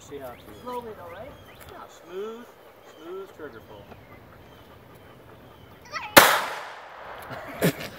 see how to. Slowly though, right? Yeah, smooth trigger pull.